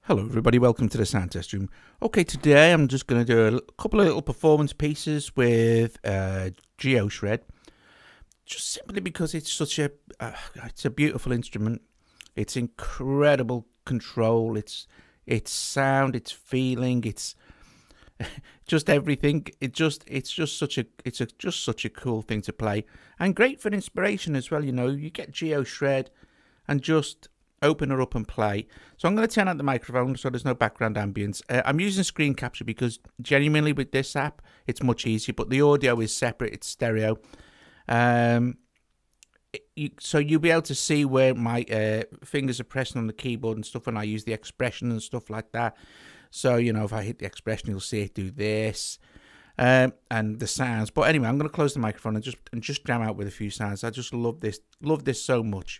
Hello everybody, welcome to the sound test room. Okay, today I'm just going to do a couple of little performance pieces with GeoShred, just simply because it's such a it's a beautiful instrument. It's incredible control, it's sound, it's feeling, it's just everything. It's just such a cool thing to play, and great for inspiration as well. You know, you get GeoShred and just open her up and play. So I'm going to turn out the microphone so there's no background ambience. I'm using screen capture because genuinely with this app it's much easier, but the audio is separate, it's stereo. So you'll be able to see where my fingers are pressing on the keyboard and stuff when I use the expression and stuff like that. So, you know, if I hit the expression, you'll see it do this and the sounds. But anyway, I'm going to close the microphone and just jam out with a few sounds. I just love this so much.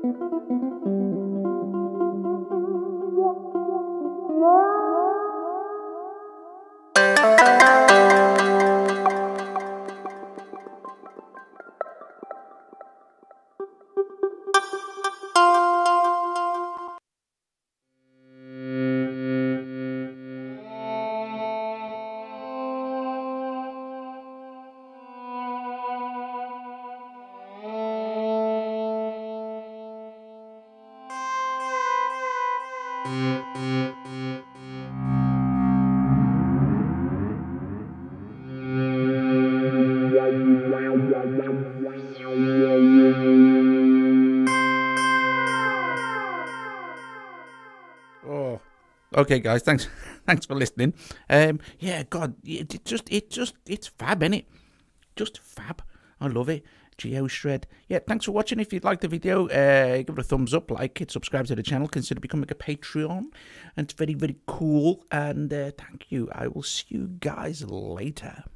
Oh, okay, guys. Thanks for listening. Yeah, God, it's fab, innit? Just fab. I love it. GeoShred. Yeah, thanks for watching. If you liked the video, give it a thumbs up, like it, subscribe to the channel, consider becoming a Patreon. And it's very, very cool. And thank you. I will see you guys later.